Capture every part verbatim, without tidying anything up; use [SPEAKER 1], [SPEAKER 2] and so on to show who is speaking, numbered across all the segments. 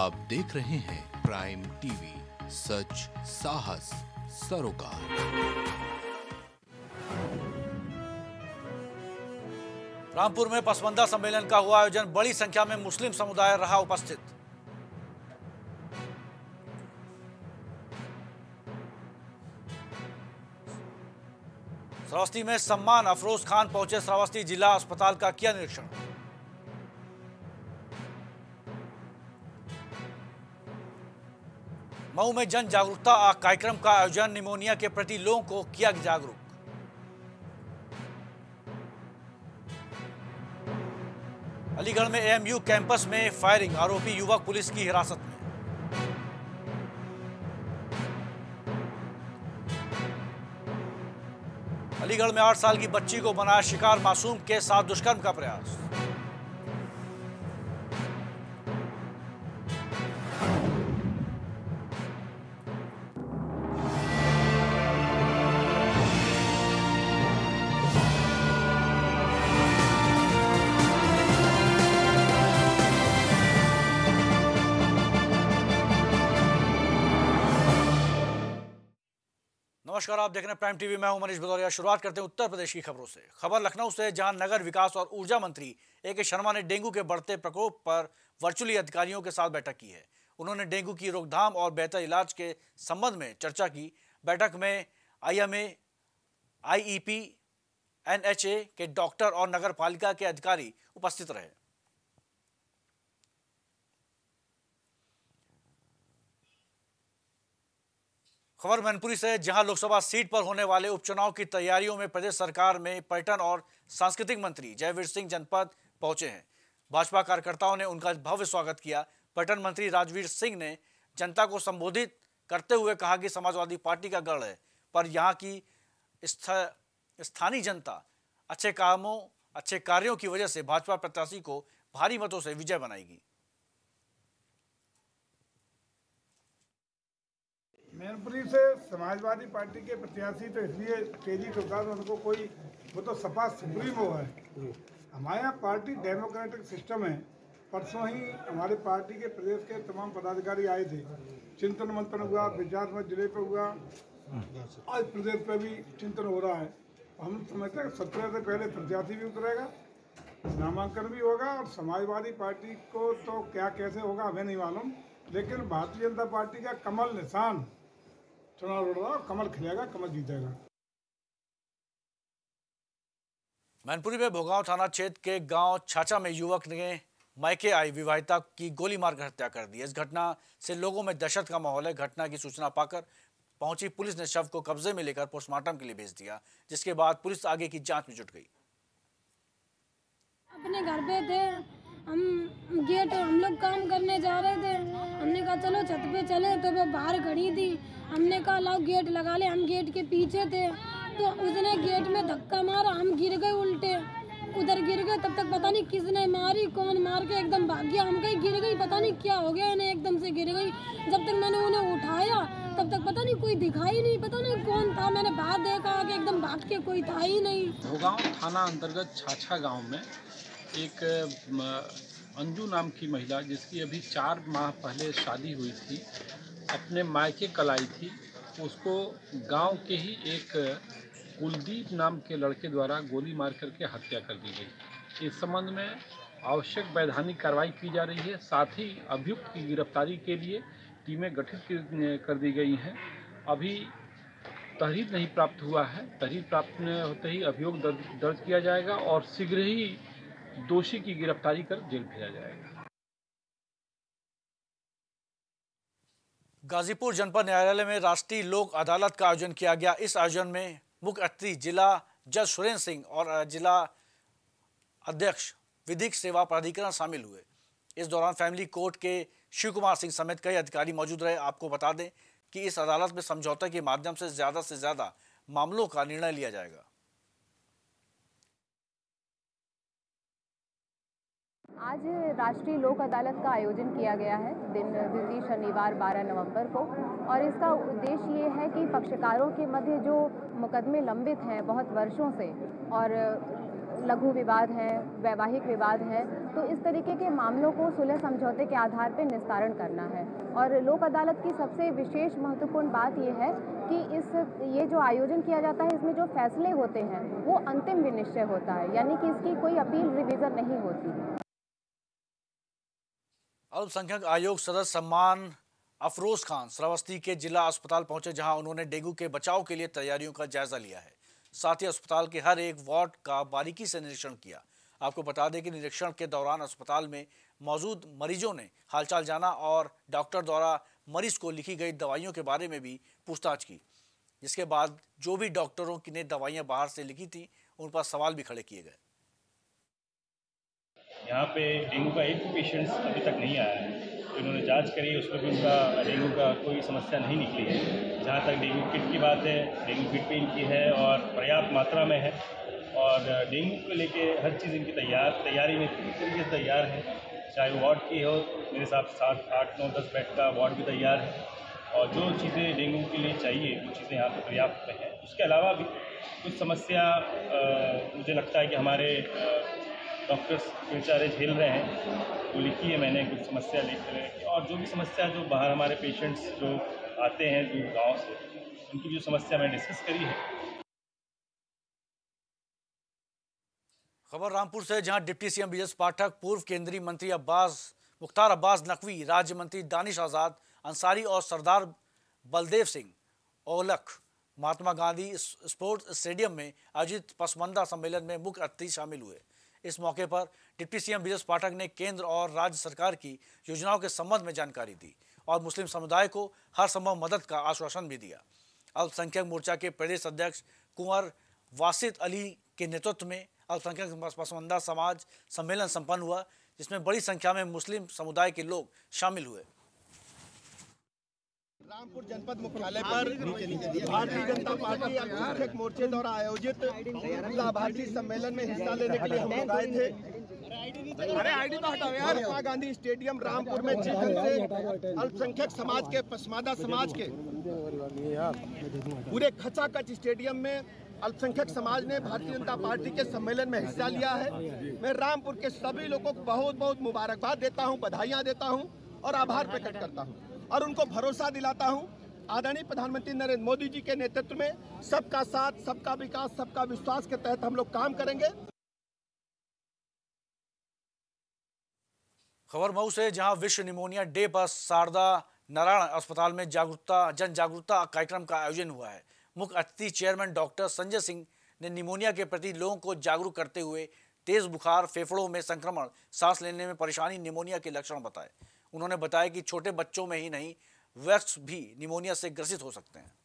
[SPEAKER 1] आप देख रहे हैं प्राइम टीवी, सच साहस सरोकार।
[SPEAKER 2] रामपुर में पसमंदा सम्मेलन का हुआ आयोजन, बड़ी संख्या में मुस्लिम समुदाय रहा उपस्थित। श्रावस्ती में सम्मान, अफरोज खान पहुंचे श्रावस्ती जिला अस्पताल का किया निरीक्षण। मऊ में जन जागरूकता कार्यक्रम का आयोजन, निमोनिया के प्रति लोगों को किया जागरूक। अलीगढ़ में एएमयू कैंपस में फायरिंग, आरोपी युवक पुलिस की हिरासत में। अलीगढ़ में आठ साल की बच्ची को बनाया शिकार, मासूम के साथ दुष्कर्म का प्रयास। नमस्कार, आप देख रहे हैं प्राइम टीवी। मैं हूं मनीष भदौरिया। शुरुआत करते हैं उत्तर प्रदेश की खबरों से। खबर लखनऊ से, जहां नगर विकास और ऊर्जा मंत्री ए के शर्मा ने डेंगू के बढ़ते प्रकोप पर वर्चुअली अधिकारियों के साथ बैठक की है। उन्होंने डेंगू की रोकथाम और बेहतर इलाज के संबंध में चर्चा की। बैठक में आईएमए, आईईपी, एनएचए के डॉक्टर और नगर पालिका के अधिकारी उपस्थित रहे। खबर मैनपुरी से, जहां लोकसभा सीट पर होने वाले उपचुनाव की तैयारियों में प्रदेश सरकार में पर्यटन और सांस्कृतिक मंत्री जयवीर सिंह जनपद पहुंचे हैं। भाजपा कार्यकर्ताओं ने उनका भव्य स्वागत किया। पर्यटन मंत्री राजवीर सिंह ने जनता को संबोधित करते हुए कहा कि समाजवादी पार्टी का गढ़ है, पर यहां की स्थानीय जनता अच्छे कामों अच्छे कार्यों की वजह से भाजपा प्रत्याशी को भारी मतों से विजय बनाएगी।
[SPEAKER 3] मैनपुरी से समाजवादी पार्टी के प्रत्याशी तो इसलिए तेजी से उतार, उनको कोई, वो तो सपा सुप्रीमो है। हमारे यहाँ पार्टी डेमोक्रेटिक सिस्टम है। परसों ही हमारे पार्टी के प्रदेश के तमाम पदाधिकारी आए थे, चिंतन मंथन हुआ, विचारमत जिले पे हुआ, आज प्रदेश पे भी चिंतन हो रहा है। हम समझते हैं सत्रह से पहले प्रत्याशी भी उतरेगा, नामांकन भी होगा, और समाजवादी पार्टी को तो क्या कैसे होगा हमें नहीं मालूम, लेकिन भारतीय जनता पार्टी का कमल निशान चुनाव लड़ रहा, कमल खिलेगा, कमल जीतेगा।
[SPEAKER 2] मैनपुरी में भोगांव थाना क्षेत्र के गांव छाछा में युवक ने मायके आई विवाहिता की गोली मारकर हत्या कर दी। इस घटना से लोगों में दहशत का माहौल है। घटना की सूचना पाकर पहुंची पुलिस ने शव को कब्जे में लेकर पोस्टमार्टम के लिए भेज दिया, जिसके बाद पुलिस आगे की जांच में जुट गई।
[SPEAKER 4] अपने घर पे थे हम, गेट हम लोग काम करने जा रहे थे। हमने कहा चलो छत पे चले, तो वो बाहर खड़ी थी। हमने कहा लाओ गेट लगा ले, हम गेट के पीछे थे, तो उसने गेट में धक्का मारा, हम गिर गए उल्टे, उधर गिर गए। तब तक पता नहीं किसने मारी, कौन मार के एकदम भाग गया। हम कहीं गिर गई, पता नहीं क्या हो गया इन्हें, एकदम से गिर गई। जब तक मैंने उन्हें उठाया तब तक पता नहीं कोई दिखाई नहीं, पता नहीं कौन था। मैंने बाहर देखा कि एकदम भाग के कोई था ही नहीं।
[SPEAKER 5] भोगांव थाना अंतर्गत छाछा गाँव में एक अंजू नाम की महिला, जिसकी अभी चार माह पहले शादी हुई थी, अपने मायके कल आई थी। उसको गांव के ही एक कुलदीप नाम के लड़के द्वारा गोली मार करके हत्या कर दी गई। इस संबंध में आवश्यक वैधानिक कार्रवाई की जा रही है। साथ ही अभियुक्त की गिरफ्तारी के लिए टीमें गठित कर दी गई हैं। अभी तहरीर नहीं प्राप्त हुआ है। तहरीर प्राप्त होते ही अभियोग दर्ज किया जाएगा और शीघ्र ही दोषी की गिरफ्तारी कर जेल भेजा जाएगा।
[SPEAKER 2] गाजीपुर जनपद न्यायालय में राष्ट्रीय लोक अदालत का आयोजन किया गया। इस आयोजन में मुख्य अतिथि जिला जज सुरेंद्र सिंह और जिला अध्यक्ष विधिक सेवा प्राधिकरण शामिल हुए। इस दौरान फैमिली कोर्ट के शिव कुमार सिंह समेत कई अधिकारी मौजूद रहे। आपको बता दें कि इस अदालत में समझौते के माध्यम से ज्यादा से ज्यादा मामलों का निर्णय लिया जाएगा।
[SPEAKER 6] आज राष्ट्रीय लोक अदालत का आयोजन किया गया है, दिन तिथि शनिवार बारह नवंबर को, और इसका उद्देश्य ये है कि पक्षकारों के मध्य जो मुकदमे लंबित हैं बहुत वर्षों से, और लघु विवाद हैं, वैवाहिक विवाद हैं, तो इस तरीके के मामलों को सुलह समझौते के आधार पर निस्तारण करना है। और लोक अदालत की सबसे विशेष महत्वपूर्ण बात यह है कि इस ये जो आयोजन किया जाता है, इसमें जो फैसले होते हैं वो अंतिम विनिश्चय होता है, यानी कि इसकी कोई अपील रिवीजन नहीं होती।
[SPEAKER 2] अल्पसंख्यक आयोग सदस्य सम्मान अफरोज खान श्रावस्ती के जिला अस्पताल पहुंचे, जहां उन्होंने डेंगू के बचाव के लिए तैयारियों का जायजा लिया है। साथ ही अस्पताल के हर एक वार्ड का बारीकी से निरीक्षण किया। आपको बता दें कि निरीक्षण के दौरान अस्पताल में मौजूद मरीजों ने हालचाल जाना और डॉक्टर द्वारा मरीज को लिखी गई दवाइयों के बारे में भी पूछताछ की, जिसके बाद जो भी डॉक्टरों की ने दवाइयां बाहर से लिखी थी उन पर सवाल भी खड़े किए गए।
[SPEAKER 7] यहाँ पे डेंगू का एक भी पेशेंट अभी तक नहीं आया है। तो इन्होंने जांच करी, उसमें भी उनका डेंगू का कोई समस्या नहीं निकली है। जहाँ तक डेंगू किट की बात है, डेंगू किट भी इनकी है और पर्याप्त मात्रा में है। और डेंगू को लेके हर चीज़ इनकी तैयार तैयारी में पूरी तरीके से तैयार है। चाहे वो वार्ड की हो, मेरे हिसाब से सात आठ नौ दस बेड का वार्ड भी तैयार है। और जो चीज़ें डेंगू के लिए चाहिए वो चीज़ें यहाँ पर पर्याप्त हैं। उसके अलावा भी कुछ समस्या आ, मुझे लगता है कि हमारे डॉक्टर्स बेचारे झेल रहे हैं, वो लिखी है मैंने कुछ समस्या लिख। और जो भी समस्या जो बाहर हमारे पेशेंट्स जो आते हैं दूर गांव से, उनकी जो समस्या मैंने डिस्कस करी है।
[SPEAKER 2] खबर रामपुर से, जहां डिप्टी सीएम ब्रजेश पाठक, पूर्व केंद्रीय मंत्री अब्बास मुख्तार अब्बास नकवी, राज्य मंत्री दानिश आज़ाद अंसारी और सरदार बलदेव सिंह औलख महात्मा गांधी स्पोर्ट्स स्टेडियम में आयोजित पसमंदा सम्मेलन में मुख्य अतिथि शामिल हुए। इस मौके पर डिप्टी सीएम ब्रजेश पाठक ने केंद्र और राज्य सरकार की योजनाओं के संबंध में जानकारी दी और मुस्लिम समुदाय को हर संभव मदद का आश्वासन भी दिया। अल्पसंख्यक मोर्चा के प्रदेश अध्यक्ष कुंवर वासित अली के नेतृत्व में अल्पसंख्यक पसमंदा समाज सम्मेलन संपन्न हुआ, जिसमें बड़ी संख्या में मुस्लिम समुदाय के लोग शामिल हुए।
[SPEAKER 8] रामपुर जनपद मुख्यालय पर भारतीय जनता पार्टी अल्पसंख्यक मोर्चे द्वारा आयोजित लाभार्थी सम्मेलन में हिस्सा लेने के लिए हम लोग आए थे। अरे आईडी तो हटाओ यार। महात्मा गांधी स्टेडियम रामपुर में जिस ढंग से अल्पसंख्यक समाज के, पसमादा समाज के पूरे खचाखच स्टेडियम में अल्पसंख्यक समाज ने भारतीय जनता पार्टी के सम्मेलन में हिस्सा लिया है। मैं रामपुर के सभी लोगों को बहुत बहुत मुबारकबाद देता हूं, बधाइयां देता हूं और आभार प्रकट करता हूं और उनको भरोसा दिलाता हूं, आदरणीय प्रधानमंत्री नरेंद्र मोदी जी के नेतृत्व में सबका साथ, सबका विकास, सबका विश्वास के तहत हम लोग काम करेंगे।
[SPEAKER 2] खबर मऊ से, जहां विश्व निमोनिया डे पर शारदा नारायण अस्पताल में जागरूकता जन जागरूकता कार्यक्रम का आयोजन हुआ है। मुख्य अतिथि चेयरमैन डॉक्टर संजय सिंह ने निमोनिया के प्रति लोगों को जागरूक करते हुए तेज बुखार, फेफड़ों में संक्रमण, सांस लेने में परेशानी निमोनिया के लक्षण बताए। उन्होंने बताया कि छोटे बच्चों में ही नहीं, वयस्क भी निमोनिया से ग्रसित हो सकते हैं।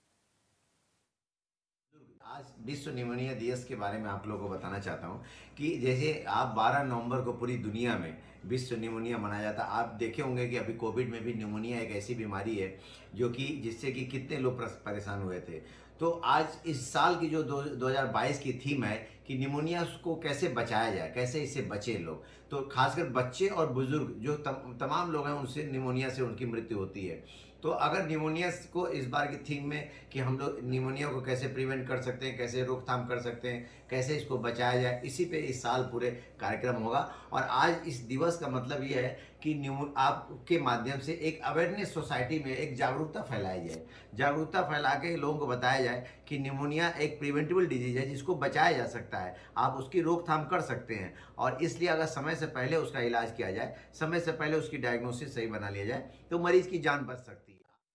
[SPEAKER 9] आज विश्व निमोनिया दिवस के बारे में आप लोगों को बताना चाहता हूं कि जैसे आप बारह नवंबर को पूरी दुनिया में विश्व निमोनिया मनाया जाता है। आप देखे होंगे कि अभी कोविड में भी निमोनिया एक ऐसी बीमारी है जो कि जिससे कि कितने लोग परेशान हुए थे। तो आज इस साल की जो दो हज़ार बाईस की थीम है कि निमोनिया को कैसे बचाया जाए, कैसे इससे बचे लोग, तो खासकर बच्चे और बुजुर्ग जो तम, तमाम लोग हैं उनसे निमोनिया से उनकी मृत्यु होती है। तो अगर निमोनिया को इस बार की थीम में कि हम लोग निमोनिया को कैसे प्रिवेंट कर सकते हैं, कैसे रोकथाम कर सकते हैं, कैसे इसको बचाया जाए, इसी पे इस साल पूरे कार्यक्रम होगा। और आज इस दिवस का मतलब ये है कि निमो आपके माध्यम से एक अवेयरनेस सोसाइटी में एक जागरूकता फैलाई जाए, जागरूकता फैला के लोगों को बताया जाए कि निमोनिया एक प्रिवेंटेबल डिजीज है जिसको बचाया जा सकता है, आप उसकी रोकथाम कर सकते हैं। और इसलिए अगर समय से पहले उसका इलाज किया जाए, समय से पहले उसकी डायग्नोसिस सही बना लिया जाए, तो मरीज की जान बच सकती है।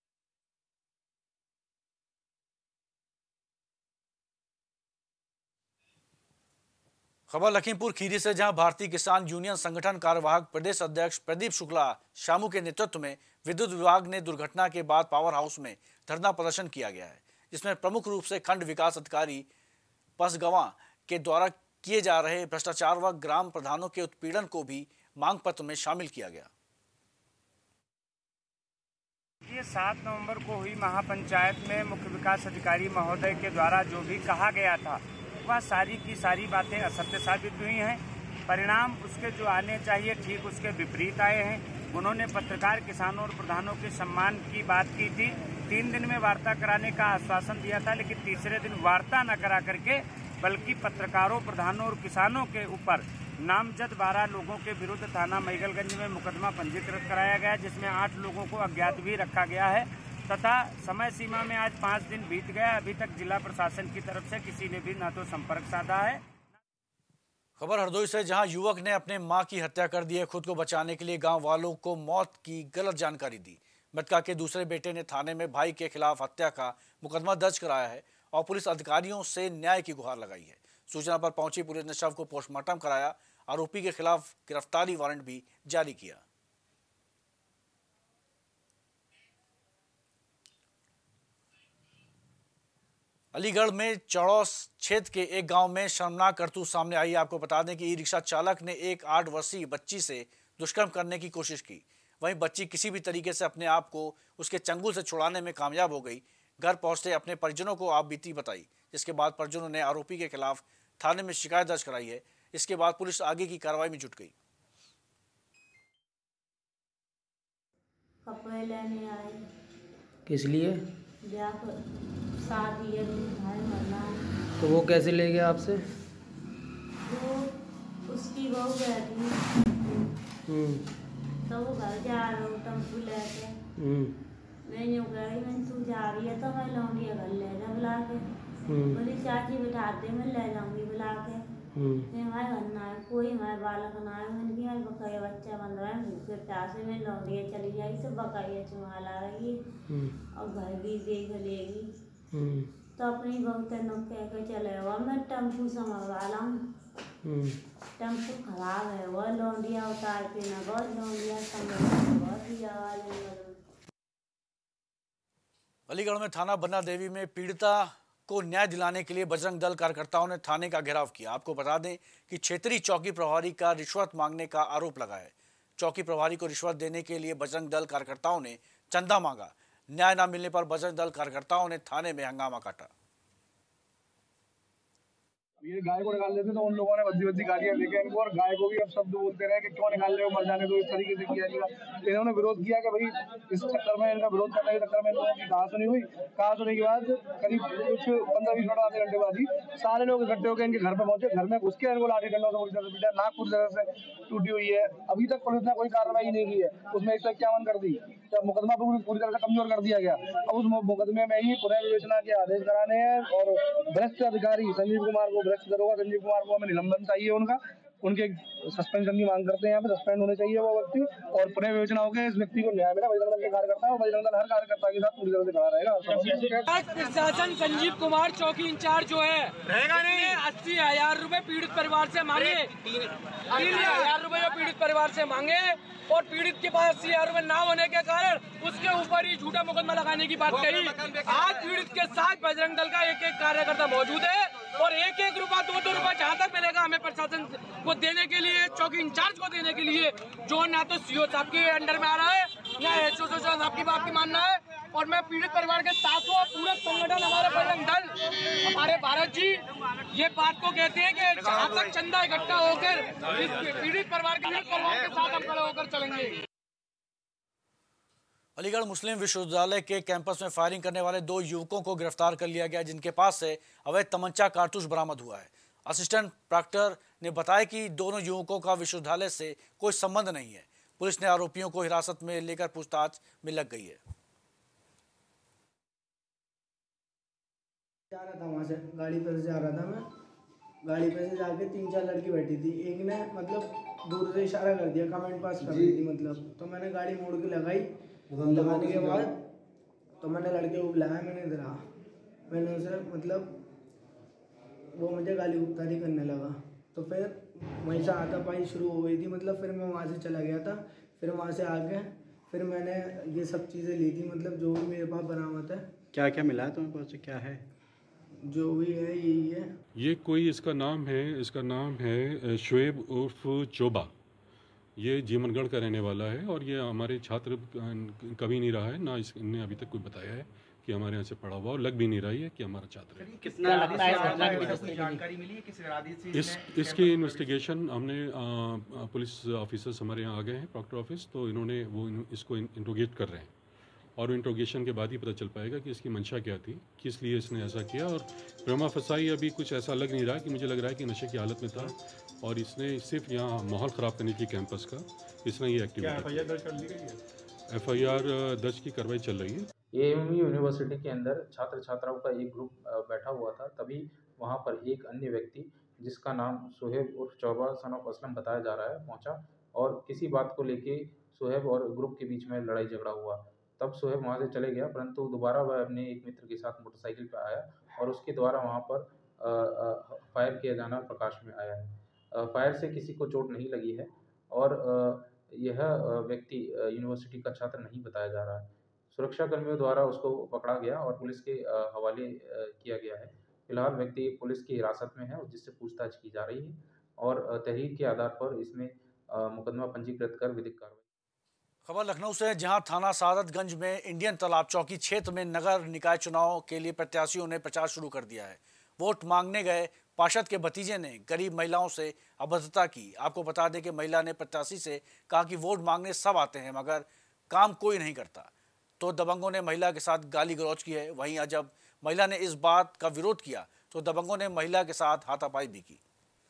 [SPEAKER 2] खबर लखीमपुर खीरी से, जहां भारतीय किसान यूनियन संगठन कार्यवाहक प्रदेश अध्यक्ष प्रदीप शुक्ला शामू के नेतृत्व में विद्युत विभाग ने दुर्घटना के बाद पावर हाउस में धरना प्रदर्शन किया गया है, जिसमें प्रमुख रूप से खंड विकास अधिकारी पसगवां के द्वारा किए जा रहे भ्रष्टाचार व ग्राम प्रधानों के उत्पीड़न को भी मांग पत्र में शामिल किया गया।
[SPEAKER 10] ये सात नवंबर को हुई महापंचायत में मुख्य विकास अधिकारी महोदय के द्वारा जो भी कहा गया था वह सारी की सारी बातें असत्य साबित हुई हैं। परिणाम उसके जो आने चाहिए ठीक उसके विपरीत आए हैं। उन्होंने पत्रकार, किसानों और प्रधानों के सम्मान की बात की थी, तीन दिन में वार्ता कराने का आश्वासन दिया था, लेकिन तीसरे दिन वार्ता न करा करके बल्कि पत्रकारों, प्रधानों और किसानों के ऊपर नामजद बारह लोगों के विरुद्ध थाना महिगलगंज में मुकदमा पंजीकृत कराया गया, जिसमें आठ लोगों को अज्ञात भी रखा गया है तथा समय सीमा में आज पाँच दिन बीत गया। अभी तक जिला प्रशासन की तरफ से किसी ने भी न तो संपर्क साधा है।
[SPEAKER 2] खबर हरदोई से, जहां युवक ने अपने मां की हत्या कर दी है। खुद को बचाने के लिए गांव वालों को मौत की गलत जानकारी दी। मृतका के दूसरे बेटे ने थाने में भाई के खिलाफ हत्या का मुकदमा दर्ज कराया है और पुलिस अधिकारियों से न्याय की गुहार लगाई है। सूचना पर पहुंची पुलिस ने शव को पोस्टमार्टम कराया। आरोपी के खिलाफ गिरफ्तारी वारंट भी जारी किया। अलीगढ़ में चौड़ौस क्षेत्र के एक गांव में शर्मनाक करतूत सामने आई। आपको बता दें कि ई रिक्शा चालक ने एक आठ वर्षीय बच्ची से दुष्कर्म करने की कोशिश की। वहीं बच्ची किसी भी तरीके से अपने आप को उसके चंगुल से छुड़ाने में कामयाब हो गई। घर पहुंचते अपने परिजनों को आप बीती बताई, जिसके बाद परिजनों ने आरोपी के खिलाफ थाने में शिकायत दर्ज कराई है। इसके बाद पुलिस आगे की कार्रवाई में जुट गई।
[SPEAKER 11] कपड़े लेने आई।
[SPEAKER 12] किस लिए?
[SPEAKER 11] शादी है, भाई मरना है।
[SPEAKER 12] तो वो कैसे ले गया आपसे?
[SPEAKER 11] वो उसकी बहू गई थी, तो वो घर जा रहा हूँ टेम्पू लेके। मैं यूँ गई, मैं तू जा रही है तो मैं लाऊंगी घर ले जा बुला के। बोली चाची बिठा दे, मैं ले जाऊंगी बुला के। मैं हमारे घर ना है, कोई हमारे बालक ना है। मैंने कहा बकाया बच्चा बन रहा है, भूखे प्यासे में लौंडी चली जाएगी तो बकाया चुहा रही और घर भी देख लेगी। तो अपनी बहुत नुक कह के चले हुआ, मैं टेम्पू संभलवा लाऊं। टेम्पू खराब है, वो लौंडिया उतार के ना बहुत लौंडिया बहुत ही आवाज।
[SPEAKER 2] अलीगढ़ में थाना बन्ना देवी में पीड़िता को न्याय दिलाने के लिए बजरंग दल कार्यकर्ताओं ने थाने का घेराव किया। आपको बता दें कि क्षेत्रीय चौकी प्रभारी का रिश्वत मांगने का आरोप लगा है। चौकी प्रभारी को रिश्वत देने के लिए बजरंग दल कार्यकर्ताओं ने चंदा मांगा। न्याय न मिलने पर बजरंग दल कार्यकर्ताओं ने थाने में हंगामा काटा।
[SPEAKER 13] ये गाय को निकाल देते तो उन लोगों ने बद्दी बद्दी गालियां देके इनको और गाय को भी अब शब्द बोलते रहे कि क्यों निकाल रहे हो, मर जाने दो, इस तरीके से किया गया। इन्होंने विरोध किया कि भाई इस चक्कर में, इनका विरोध करने के चक्कर में लोगों की कहा सुनी हुई। कहा सुनी के बाद करीब कुछ पंद्रह बीस मिनट आधे घंटे बाद ही सारे लोग इकट्ठे होकर इनके घर पे पहुंचे। घर में घुस के इनको लाठी डंडों से पूरी तरह से पीटा, नाक पूरी तरह से टूटी हुई है। अभी तक पुलिस ने कोई कार्रवाई नहीं की है। उसमें एक सौ इक्यावन कर दी, जब मुकदमा पूरी तरह से कमजोर कर दिया गया। अब उस मुकदमे में ही पुनः विवेचना के आदेश कराने हैं और भ्रष्ट अधिकारी संजीव कुमार को, भ्रष्ट दरोगा संजीव कुमार को हमें निलंबन चाहिए। उनका उनके सस्पेंशन की मांग करते हैं। यहाँ पे सस्पेंड होने चाहिए वो व्यक्ति और पुनः विवेचना होकर इस व्यक्ति को न्याय मिला। बजरंग दल के कार्यकर्ता और बजरंग दल हर कार्यकर्ता के साथ पूरी तरह से खड़ा रहेगा।
[SPEAKER 14] प्रशासन संजीव कुमार चौकी इंचार्ज जो है रहेगा नहीं, अस्सी हजार रूपए पीड़ित परिवार से मांगे, तीन हजार रूपए पीड़ित परिवार से मांगे और पीड़ित के पास अस्सी हजार रूपए ना होने के कारण उसके ऊपर ही झूठा मुकदमा लगाने की बात कही। आज पीड़ित के साथ बजरंग दल का एक एक कार्यकर्ता मौजूद है और एक एक रुपया दो दो रुपया जहाँ तक मिलेगा हमें प्रशासन को देने के लिए, चौकी इंचार्ज को देने के लिए, जो ना तो सीओ साहब के अंडर में आ रहा है ना एचओ साहब की बात की मानना है। और मैं पीड़ित परिवार के साथ हूँ। पूरा संगठन हमारा बजरंग दल, हमारे भारत जी ये बात को कहते हैं कि जहाँ तक चंदा इकट्ठा होकर इस पीड़ित परिवार के परिवार के साथ हम खड़े होकर चलेंगे।
[SPEAKER 2] अलीगढ़ मुस्लिम विश्वविद्यालय के कैंपस में फायरिंग करने वाले दो युवकों को गिरफ्तार कर लिया गया, जिनके पास से अवैध तमंचा कारतूस बरामद हुआ है। असिस्टेंट प्रॉक्टर ने बताया कि दोनों युवकों का विश्वविद्यालय से कोई संबंध नहीं है। पुलिस ने आरोपियों को हिरासत में लेकर पूछताछ में लग गई है।
[SPEAKER 15] जा रहा था वहाँ से, गाड़ी पे से जा रहा था मैं। गाड़ी पे से जाके तीन चार लड़की बैठी थी। एक ने मतलब दूर से इशारा कर दिया, कमेंट पास कर रही थी मतलब। तो मैंने गाड़ी मोड़ के लगाई, लगाने के बाद तो मैंने लड़के को बुलाया। मैंने इधर आ, मैंने उसे मतलब वो मुझे गाली गुप्तारी करने लगा। तो फिर वहीं से हाथापाई शुरू हो गई थी मतलब। फिर मैं वहाँ से चला गया था। फिर वहाँ से आके फिर मैंने ये सब चीज़ें ली थी मतलब जो भी मेरे पास बरामद है।
[SPEAKER 16] क्या क्या मिला है तुम्हारे पास, क्या है?
[SPEAKER 15] जो भी है यही है।
[SPEAKER 17] ये कोई इसका नाम है, इसका नाम है शुएब उर्फ चोबा। ये जीवनगढ़ का रहने वाला है और ये हमारे छात्र कभी नहीं रहा है, ना इसने अभी तक कोई बताया है कि हमारे यहाँ से पढ़ा हुआ और लग भी नहीं रहा है कि हमारा छात्र है।
[SPEAKER 16] कितना लगता है जानकारी मिली है किस इरादे से
[SPEAKER 17] इस इसकी इन्वेस्टिगेशन हमने आ, पुलिस ऑफिसर्स हमारे यहाँ आ गए हैं प्रॉक्टर ऑफिस, तो इन्होंने वो इसको इंट्रोगेट कर रहे हैं और इंट्रोगेशन के बाद ही पता चल पाएगा कि इसकी मंशा क्या थी, किस लिए इसने ऐसा किया। और प्रेमा फसाई अभी कुछ ऐसा लग नहीं रहा कि मुझे लग रहा है कि नशे की हालत में था और इसने सिर्फ यहाँ माहौल ख़राब करने के कैंपस का इसने ये एक्टिविटी।
[SPEAKER 5] एफ आई आर दर्ज कर ली गई है?
[SPEAKER 17] एफ आई आर दर्ज की कार्रवाई चल रही है।
[SPEAKER 18] ए एम यू यूनिवर्सिटी के अंदर छात्र छात्राओं का एक ग्रुप बैठा हुआ था, तभी वहाँ पर एक अन्य व्यक्ति जिसका नाम सुहेब उर्फ चौबा सन ऑफ असलम बताया जा रहा है पहुँचा और किसी बात को लेके सुहेब और ग्रुप के बीच में लड़ाई झगड़ा हुआ। तब सुहेब वहाँ से चले गया, परंतु दोबारा वह अपने एक मित्र के साथ मोटरसाइकिल पर आया और उसके द्वारा वहाँ पर आ, आ, फायर किया जाना प्रकाश में आया है। आ, फायर से किसी को चोट नहीं लगी है और आ, यह व्यक्ति यूनिवर्सिटी का छात्र नहीं बताया जा रहा है। सुरक्षा कर्मियों द्वारा उसको पकड़ा गया और पुलिस के हवाले किया गया है। फिलहाल व्यक्ति पुलिस की हिरासत में है और जिससे पूछताछ की जा रही है और तहरीर के आधार पर इसमें मुकदमा पंजीकृत कर विधिक कार्रवाई।
[SPEAKER 2] खबर लखनऊ से, जहां थाना सादतगंज में इंडियन तालाब चौकी क्षेत्र में नगर निकाय चुनाव के लिए प्रत्याशियों ने प्रचार शुरू कर दिया है। वोट मांगने गए पार्षद के भतीजे ने गरीब महिलाओं से अभद्रता की। आपको बता दें कि महिला ने प्रत्याशी से कहा कि वोट मांगने सब आते हैं मगर काम कोई नहीं करता, तो दबंगों ने महिला के साथ गाली गलौज की है। वहीं जब महिला ने इस बात का विरोध किया तो दबंगों ने महिला के साथ हाथापाई भी की।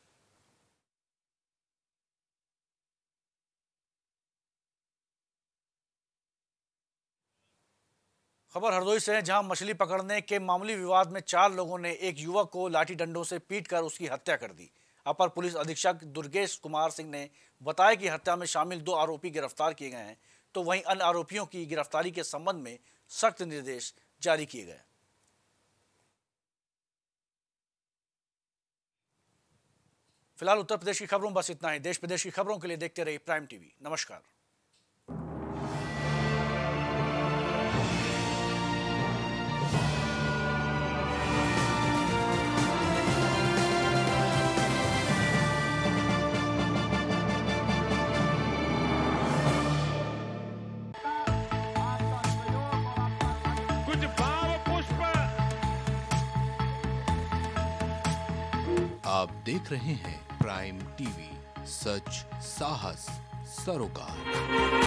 [SPEAKER 2] खबर हरदोई से है, जहां मछली पकड़ने के मामूली विवाद में चार लोगों ने एक युवक को लाठी डंडों से पीटकर उसकी हत्या कर दी। अपर पुलिस अधीक्षक दुर्गेश कुमार सिंह ने बताया कि हत्या में शामिल दो आरोपी गिरफ्तार किए गए हैं, तो वहीं अन्य आरोपियों की गिरफ्तारी के संबंध में सख्त निर्देश जारी किए गए। फिलहाल उत्तर प्रदेश की खबरों बस इतना ही। देश प्रदेश की खबरों के लिए देखते रहिए प्राइम टीवी। नमस्कार।
[SPEAKER 1] आप देख रहे हैं प्राइम टीवी, सच साहस सरोकार।